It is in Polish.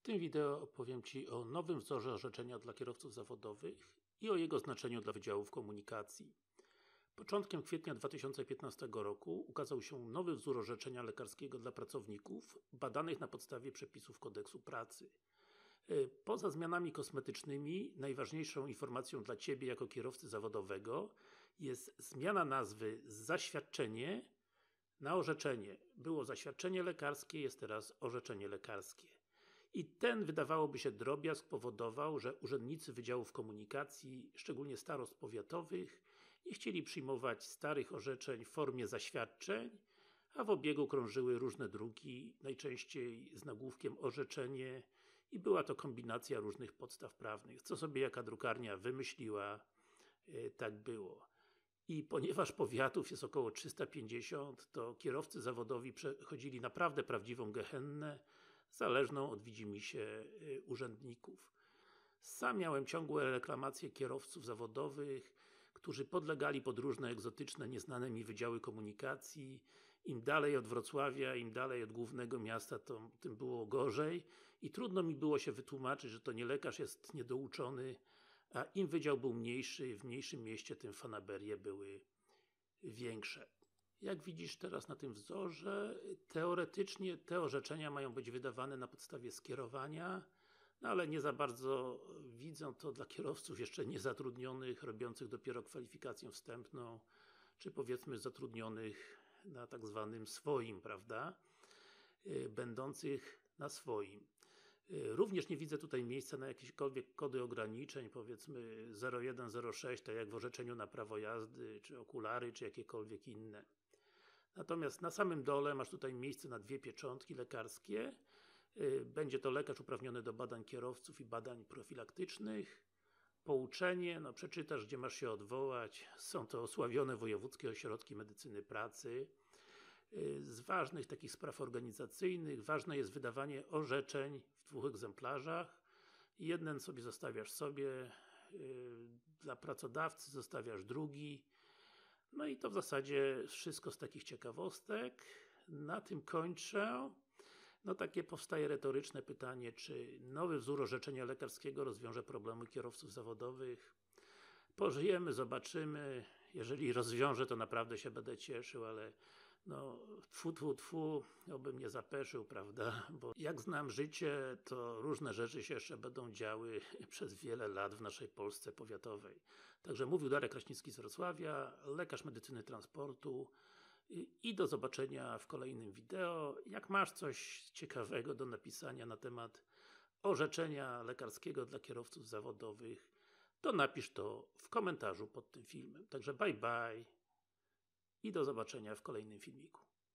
tym wideo opowiem Ci o nowym wzorze orzeczenia dla kierowców zawodowych i o jego znaczeniu dla Wydziałów Komunikacji. Początkiem kwietnia 2015 roku ukazał się nowy wzór orzeczenia lekarskiego dla pracowników badanych na podstawie przepisów Kodeksu Pracy. Poza zmianami kosmetycznymi, najważniejszą informacją dla Ciebie jako kierowcy zawodowego jest zmiana nazwy z zaświadczenie na orzeczenie. Było zaświadczenie lekarskie, jest teraz orzeczenie lekarskie. I ten, wydawałoby się, drobiazg powodował, że urzędnicy Wydziałów Komunikacji, szczególnie starost powiatowych, nie chcieli przyjmować starych orzeczeń w formie zaświadczeń, a w obiegu krążyły różne druki, najczęściej z nagłówkiem orzeczenie, i była to kombinacja różnych podstaw prawnych. Co sobie jaka drukarnia wymyśliła, tak było. I ponieważ powiatów jest około 350, to kierowcy zawodowi przechodzili naprawdę prawdziwą gehennę, zależną od widzimisię urzędników. Sam miałem ciągłe reklamacje kierowców zawodowych, którzy podlegali pod różne egzotyczne, nieznane mi wydziały komunikacji. Im dalej od Wrocławia, im dalej od głównego miasta, to tym było gorzej i trudno mi było się wytłumaczyć, że to nie lekarz jest niedouczony, a im wydział był mniejszy, w mniejszym mieście, tym fanaberie były większe. Jak widzisz teraz na tym wzorze, teoretycznie te orzeczenia mają być wydawane na podstawie skierowania, no ale nie za bardzo widzę to dla kierowców jeszcze niezatrudnionych, robiących dopiero kwalifikację wstępną, czy powiedzmy zatrudnionych na tak zwanym swoim, prawda? Będących na swoim. Również nie widzę tutaj miejsca na jakiekolwiek kody ograniczeń, powiedzmy 0106, tak jak w orzeczeniu na prawo jazdy, czy okulary, czy jakiekolwiek inne. Natomiast na samym dole masz tutaj miejsce na dwie pieczątki lekarskie. Będzie to lekarz uprawniony do badań kierowców i badań profilaktycznych. Pouczenie, przeczytasz, gdzie masz się odwołać. Są to osławione wojewódzkie ośrodki medycyny pracy. Z ważnych takich spraw organizacyjnych ważne jest wydawanie orzeczeń w 2 egzemplarzach. Jeden sobie zostawiasz sobie, dla pracodawcy zostawiasz drugi. No i to w zasadzie wszystko z takich ciekawostek. Na tym kończę. Takie powstaje retoryczne pytanie, czy nowy wzór orzeczenia lekarskiego rozwiąże problemy kierowców zawodowych? Pożyjemy, zobaczymy. Jeżeli rozwiąże, to naprawdę się będę cieszył, ale tfu, tfu, tfu, obym nie zapeszył, prawda? Bo jak znam życie, to różne rzeczy się jeszcze będą działy przez wiele lat w naszej Polsce powiatowej. Także mówił Darek Kraśnicki z Wrocławia, lekarz medycyny transportu, i do zobaczenia w kolejnym wideo. Jak masz coś ciekawego do napisania na temat orzeczenia lekarskiego dla kierowców zawodowych, to napisz to w komentarzu pod tym filmem. Także bye bye i do zobaczenia w kolejnym filmiku.